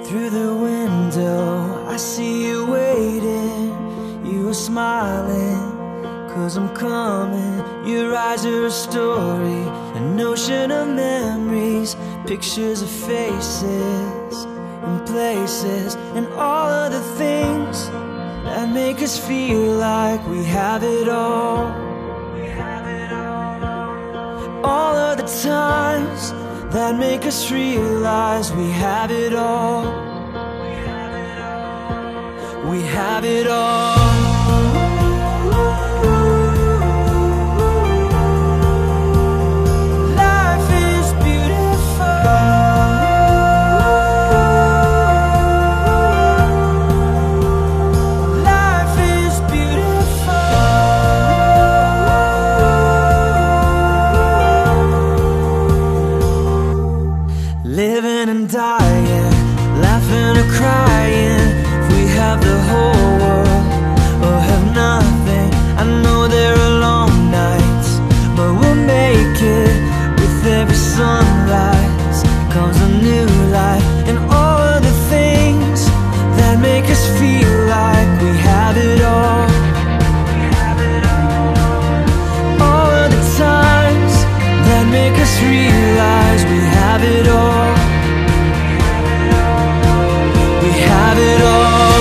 Through the window, I see you waiting. You are smiling, 'cause I'm coming. Your eyes are a story, an ocean of memories, pictures of faces and places, and all of the things that make us feel like we have it all. All of the times that make us realize we have it all. We have it all. Life is beautiful. Life is beautiful. Living and dying, laughing or crying. If we have the whole world or have nothing, I know there are long nights, but we'll make it. With every sunrise comes a new life, and all of the things that make us feel like we have it all. All of the times that make us realize we have it all. We have it all.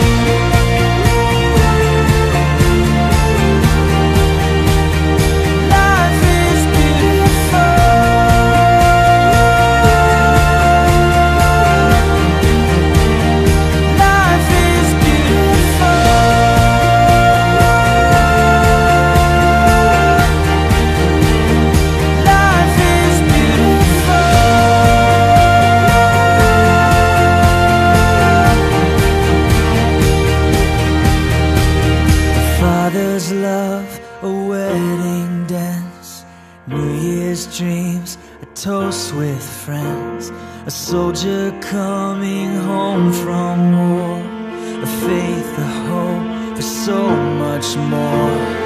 Life is beautiful. Life is beautiful. Life is beautiful. Father's love, a wedding dance, New Year's dreams, a toast with friends, a soldier coming home from war, a faith, a hope for so much more.